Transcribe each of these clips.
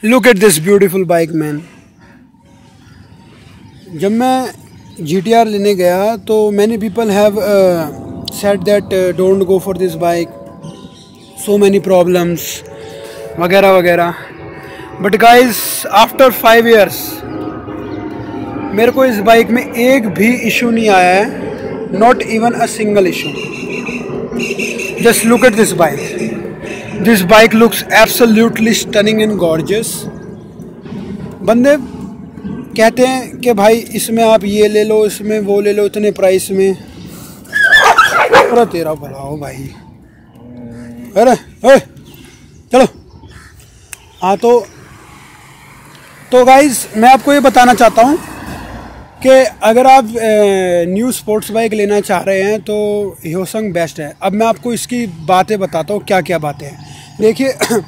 Look at this beautiful bike man. जब मैं GTR लेने गया तो many people have said that don't go for this bike, so many problems वगैरह वगैरह। बट गाइस आफ्टर 5 years मेरे को इस बाइक में एक भी इशू नहीं आया है, not even a single issue. Just look at this bike. This bike looks absolutely stunning and gorgeous. बंदे कहते हैं कि भाई इसमें आप ये ले लो, इसमें वो ले लो, इतने प्राइस में। अरे तेरा भला हो भाई, अरे चलो। हाँ तो गाइज मैं आपको ये बताना चाहता हूँ कि अगर आप न्यू स्पोर्ट्स बाइक लेना चाह रहे हैं तो ह्योसंग बेस्ट है। अब मैं आपको इसकी बातें बताता हूँ, क्या क्या बातें हैं। देखिए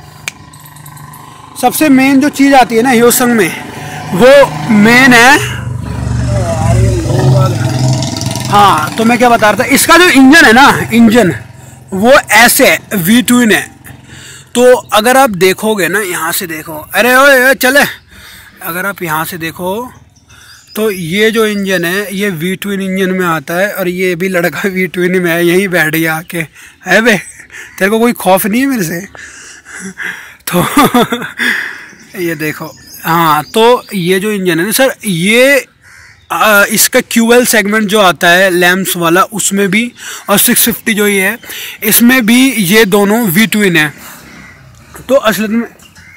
सबसे मेन जो चीज़ आती है ना ह्योसंग में, वो मेन है। हाँ तो मैं क्या बता रहा था, इसका जो इंजन है ना, इंजन वो ऐसे V ट्विन है। तो अगर आप देखोगे ना, यहाँ से देखो, अरे ओए चले, अगर आप यहाँ से देखो तो ये जो इंजन है ये V ट्विन इंजन में आता है, और ये भी लड़का V ट्विन में है, यहीं बैठ गया आके। है बे, तेरे को कोई खौफ नहीं है मेरे से? तो ये देखो। हाँ तो ये जो इंजन है ना सर, ये इसका QL सेगमेंट जो आता है लैम्प्स वाला, उसमें भी, और 650 जो ये है इसमें भी, ये दोनों V ट्विन है। तो असल में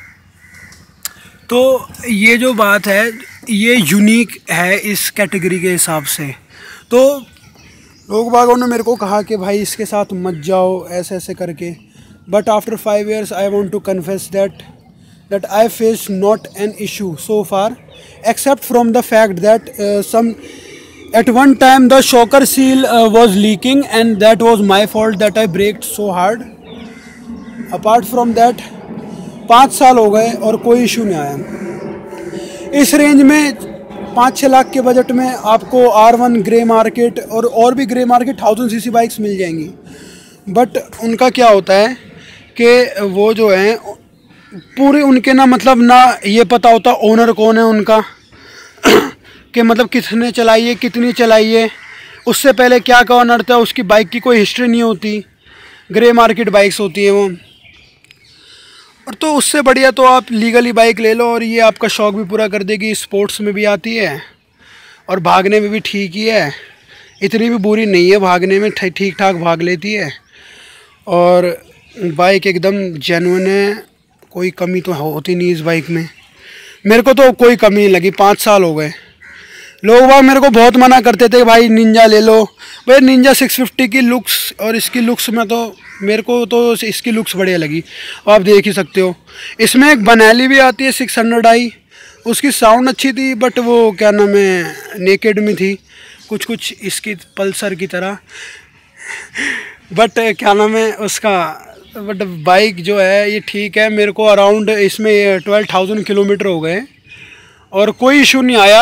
तो ये जो बात है ये यूनिक है इस कैटेगरी के हिसाब से। तो लोग बागों ने मेरे को कहा कि भाई इसके साथ मत जाओ ऐसे ऐसे करके। But after 5 years I want to confess that I faced not an issue so far, except from the fact that at one time the shocker seal was leaking, and that was my fault that I braked so hard. Apart from that 5 साल हो गए और कोई issue नहीं आया। इस range में 5-6 लाख के बजट में आपको R1 ग्रे मार्केट और भी ग्रे मार्केट 1000cc बाइक्स मिल जाएंगी। बट उनका क्या होता है कि वो जो है पूरी उनके ना, मतलब ना ये पता होता ओनर कौन है उनका कि मतलब किसने चलाई है, कितनी चलाई है, उससे पहले क्या का ओनर था, उसकी बाइक की कोई हिस्ट्री नहीं होती। ग्रे मार्केट बाइक्स होती हैं वो। और तो उससे बढ़िया तो आप लीगली बाइक ले लो, और ये आपका शौक़ भी पूरा कर देगी। स्पोर्ट्स में भी आती है और भागने में भी ठीक ही है, इतनी भी बुरी नहीं है, भागने में ठीक ठाक भाग लेती है। और बाइक एकदम जेन्युइन है, कोई कमी तो होती नहीं इस बाइक में। मेरे को तो कोई कमी नहीं लगी। 5 साल हो गए। लोग बाग मेरे को बहुत मना करते थे भाई निंजा ले लो। भाई निंजा 650 की लुक्स और इसकी लुक्स में तो मेरे को तो इसकी लुक्स बढ़िया लगी। आप देख ही सकते हो, इसमें एक बनैली भी आती है 600i, उसकी साउंड अच्छी थी, बट वो क्या नाम है, नेकेड में थी, कुछ इसकी पल्सर की तरह। बट क्या नाम है उसका, बट बाइक जो है ये ठीक है। मेरे को अराउंड इसमें 12,000 किलोमीटर हो गए और कोई इशू नहीं आया।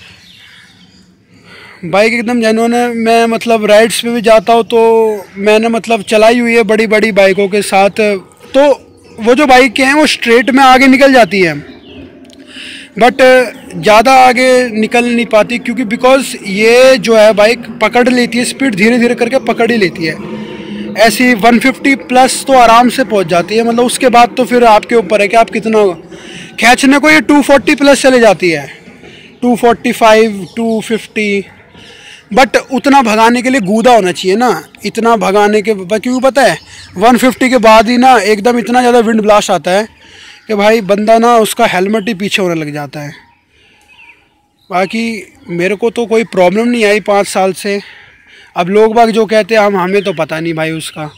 बाइक एकदम जेन्युइन है। मैं मतलब राइड्स पे भी जाता हूँ तो मैंने मतलब चलाई हुई है बड़ी बड़ी बाइकों के साथ, तो वो जो बाइकें हैं वो स्ट्रेट में आगे निकल जाती है, बट ज़्यादा आगे निकल नहीं पाती, क्योंकि बिकॉज ये जो है बाइक पकड़ लेती है, स्पीड धीरे धीरे करके पकड़ ही लेती है। ऐसी 150 प्लस तो आराम से पहुंच जाती है। मतलब उसके बाद तो फिर आपके ऊपर है कि आप कितना खींचने को। ये 240 प्लस चले जाती है, 245, 250। बट उतना भगाने के लिए गूदा होना चाहिए ना, इतना भगाने के, क्योंकि पता है 150 के बाद ही ना एकदम इतना ज़्यादा विंड ब्लास्ट आता है कि भाई बंदा ना उसका हेलमेट ही पीछे होने लग जाता है। बाकी मेरे को तो कोई प्रॉब्लम नहीं आई 5 साल से। अब लोग बाग जो कहते हैं हमें तो पता नहीं भाई उसका।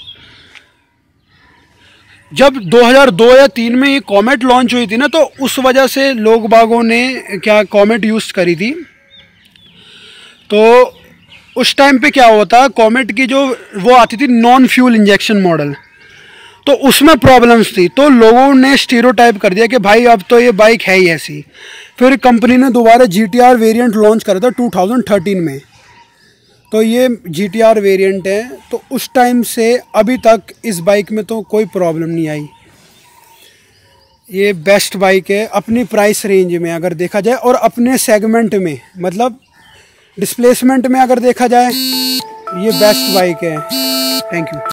जब 2002 या 3 में ये कॉमेट लॉन्च हुई थी ना, तो उस वजह से लोग बागों ने क्या कॉमेट यूज़ करी थी। तो उस टाइम पे क्या होता, कॉमेट की जो वो आती थी नॉन फ्यूल इंजेक्शन मॉडल, तो उसमें प्रॉब्लम्स थी। तो लोगों ने स्टीरियोटाइप कर दिया कि भाई अब तो ये बाइक है ही ऐसी। फिर कंपनी ने दोबारा GTR वेरिएंट लॉन्च करा था 2013 में। तो ये GTR वेरिएंट है। तो उस टाइम से अभी तक इस बाइक में तो कोई प्रॉब्लम नहीं आई। ये बेस्ट बाइक है अपनी प्राइस रेंज में अगर देखा जाए, और अपने सेगमेंट में, मतलब डिस्प्लेसमेंट में अगर देखा जाए ये बेस्ट बाइक है। Thank you.